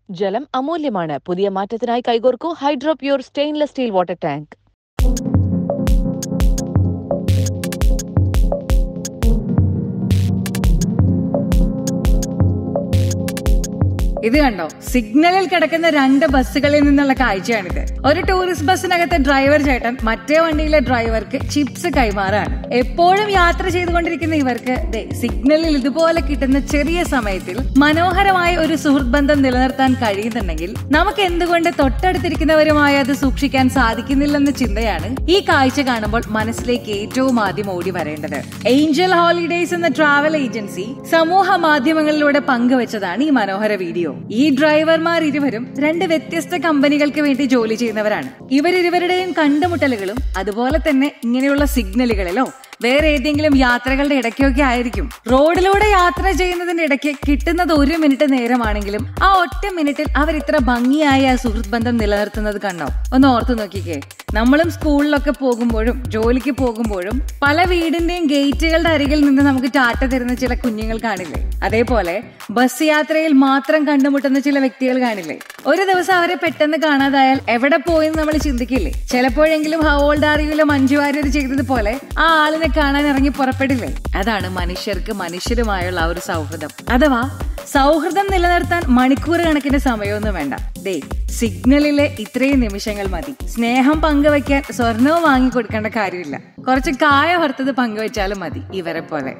ജലം അമൂല്യമാണ്. പുതിയ മാറ്റത്തിനായി കൈകോർക്കൂ Hydro Pure stainless steel water tank. ഇത് കണ്ടോ, സിഗ്നലിൽ കിടക്കുന്ന 2 ബസ്സുകളിൽ നിന്നുള്ള കാഴ്ചയാണിത്. ഒരു ടൂറിസ്റ്റ് ബസ്സിനകത്തെ ഡ്രൈവർ ചേട്ടൻ മറ്റേ വണ്ടിയിലെ ഡ്രൈവർക്ക് ചിപ്സ് കൈമാറാണ്. എപ്പോഴും യാത്ര ചെയ്തുകൊണ്ടിരിക്കുന്ന ഇവർക്ക് സിഗ്നലിൽ ഇതുപോലെ കിട്ടുന്ന ചെറിയ സമയത്തിൽ മനോഹരമായ ഒരു സുഹൃത്ത് ബന്ധം നിലനിർത്താൻ കഴിയുന്നുണ്ടെങ്കിൽ നമുക്ക് എന്തുകൊണ്ട് തൊട്ടടുത്തിരിക്കുന്നവരുമായി അത് സൂക്ഷിക്കാൻ സാധിക്കുന്നില്ലെന്ന ചിന്തയാണ് ഈ കാഴ്ച കാണുമ്പോൾ മനസ്സിലേക്ക് ഏറ്റവും ആദ്യം ഓടി വരേണ്ടത്. ഏഞ്ചൽ ഹോളിഡേയ്സ് എന്ന ട്രാവൽ ഏജൻസി സമൂഹ മാധ്യമങ്ങളിലൂടെ പങ്കുവച്ചതാണ് ഈ മനോഹര വീഡിയോ. ഈ ഡ്രൈവർമാർ ഇരുവരും 2 വ്യത്യസ്ത കമ്പനികൾക്ക് വേണ്ടി ജോലി ചെയ്യുന്നവരാണ്. ഇവരിരുവരുടെയും കണ്ടുമുട്ടലുകളും അതുപോലെ തന്നെ ഇങ്ങനെയുള്ള സിഗ്നലുകളിലോ വേറെ ഏതെങ്കിലും യാത്രകളുടെ ഇടയ്ക്കൊക്കെ ആയിരിക്കും. റോഡിലൂടെ യാത്ര ചെയ്യുന്നതിന്റെ ഇടയ്ക്ക് കിട്ടുന്നത് 1 മിനിറ്റ് നേരമാണെങ്കിലും ആ ഒറ്റ മിനിറ്റിൽ അവർ ഇത്ര ഭംഗിയായ ആ സുഹൃത്ത് ബന്ധം നിലനിർത്തുന്നത് കണ്ടോ? ഒന്ന് ഓർത്തു നോക്കിക്കേ. നമ്മളും സ്കൂളിലൊക്കെ പോകുമ്പോഴും ജോലിക്ക് പോകുമ്പോഴും പല വീടിന്റെയും ഗേറ്റുകളുടെ അരികിൽ നിന്ന് നമുക്ക് ടാറ്റ തരുന്ന ചില കുഞ്ഞുങ്ങൾ കാണില്ലേ? അതേപോലെ ബസ് യാത്രയിൽ മാത്രം കണ്ടുമുട്ടുന്ന ചില വ്യക്തികൾ കാണില്ലേ? ഒരു ദിവസം അവരെ പെട്ടെന്ന് കാണാതായാൽ എവിടെ പോയെന്ന് നമ്മൾ ചിന്തിക്കില്ലേ? ചിലപ്പോഴെങ്കിലും ഹൗ ഓൾഡ് ആർ യുവിലെ മഞ്ജു വാര്യർ ചെയ്തതുപോലെ ആ ആളിനെ കാണാൻ ഇറങ്ങി പുറപ്പെടില്ലേ? അതാണ് മനുഷ്യർക്ക് മനുഷ്യരുമായുള്ള ആ ഒരു സൗഹൃദം. അഥവാ സൗഹൃദം നിലനിർത്താൻ മണിക്കൂർ കണക്കിന് സമയമൊന്നും വേണ്ട. സിഗ്നലിലെ ഇത്രയും നിമിഷങ്ങൾ മതി. സ്നേഹം പങ്കുവയ്ക്കാൻ സ്വർണവും വാങ്ങിക്കൊടുക്കേണ്ട കാര്യമില്ല. കുറച്ച് കായ വറുത്തത് പങ്കുവെച്ചാലും മതി. ഇവരെ പോലെ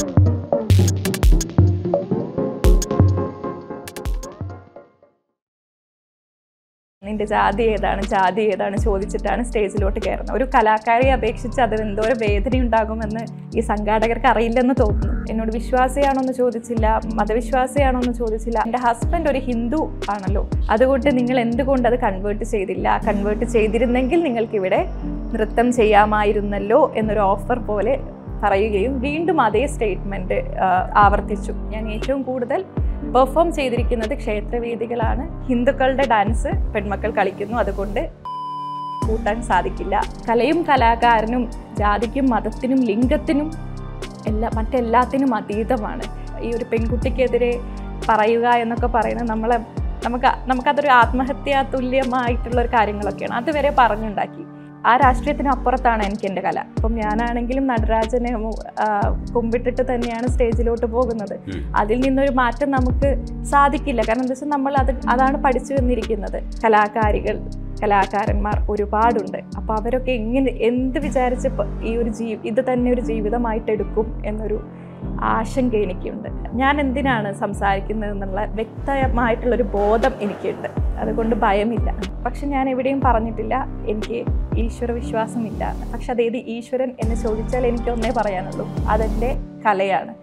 നിന്റെ ജാതി ഏതാണ് ചോദിച്ചിട്ടാണ് സ്റ്റേജിലോട്ട് കയറുന്നത്. ഒരു കലാകാരിയെ അപേക്ഷിച്ച് അതിന് എന്തോരം വേദന ഉണ്ടാകുമെന്ന് ഈ സംഘാടകർക്ക് അറിയില്ലെന്ന് തോന്നുന്നു. എന്നോട് വിശ്വാസിയാണോ എന്ന് ചോദിച്ചില്ല, മതവിശ്വാസിയാണോ എന്ന് ചോദിച്ചില്ല. എൻ്റെ ഹസ്ബൻഡ് ഒരു ഹിന്ദു ആണല്ലോ, അതുകൊണ്ട് നിങ്ങൾ എന്തുകൊണ്ട് അത് കൺവേർട്ട് ചെയ്തില്ല? കൺവേർട്ട് ചെയ്തിരുന്നെങ്കിൽ നിങ്ങൾക്കിവിടെ നൃത്തം ചെയ്യാമായിരുന്നല്ലോ എന്നൊരു ഓഫർ പോലെ പറയുകയും വീണ്ടും അതേ സ്റ്റേറ്റ്മെൻറ്റ് ആവർത്തിച്ചു. ഞാൻ ഏറ്റവും കൂടുതൽ പെർഫോം ചെയ്തിരിക്കുന്നത് ക്ഷേത്രവേദികളാണ്. ഹിന്ദുക്കളുടെ ഡാൻസ് പെൺമക്കൾ കളിക്കുന്നു, അതുകൊണ്ട് കൂട്ടാൻ സാധിക്കില്ല. കലയും കലാകാരനും ജാതിക്കും മതത്തിനും ലിംഗത്തിനും മറ്റെല്ലാത്തിനും അതീതമാണ്. ഈ ഒരു പെൺകുട്ടിക്കെതിരെ പറയുക എന്നൊക്കെ പറയുന്നത് നമുക്കതൊരു ആത്മഹത്യാ തുല്യമായിട്ടുള്ളൊരു കാര്യങ്ങളൊക്കെയാണ്. അതുവരെ പറഞ്ഞുണ്ടാക്കി. ആ രാഷ്ട്രീയത്തിന് അപ്പുറത്താണ് എനിക്ക് എൻ്റെ കല. അപ്പം ഞാനാണെങ്കിലും നടരാജനെ കുമ്പിട്ടിട്ട് തന്നെയാണ് സ്റ്റേജിലോട്ട് പോകുന്നത്. അതിൽ നിന്നൊരു മാറ്റം നമുക്ക് സാധിക്കില്ല. കാരണം എന്താ വെച്ചാൽ അതാണ് പഠിച്ചു വന്നിരിക്കുന്നത്. കലാകാരന്മാർ ഒരുപാടുണ്ട്. അപ്പോൾ അവരൊക്കെ എന്ത് വിചാരിച്ച് ഇത് തന്നെ ഒരു ജീവിതമായിട്ടെടുക്കും എന്നൊരു ആശങ്ക എനിക്കുണ്ട്. ഞാൻ എന്തിനാണ് സംസാരിക്കുന്നത് എന്നുള്ള വ്യക്തമായിട്ടുള്ളൊരു ബോധം എനിക്കുണ്ട്. അതുകൊണ്ട് ഭയമില്ല. പക്ഷെ ഞാൻ എവിടെയും പറഞ്ഞിട്ടില്ല എനിക്ക് ഈശ്വര വിശ്വാസമില്ല. പക്ഷെ അതേത് ഈശ്വരൻ എന്ന് ചോദിച്ചാൽ എനിക്കൊന്നേ പറയാനുള്ളൂ, അതെൻ്റെ കലയാണ്.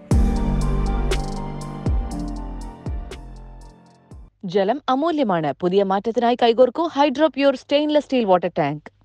ജലം അമൂല്യമാണ്. പുതിയ മാറ്റത്തിനായി കൈകോർക്കൂ Hydro Pure stainless steel water tank.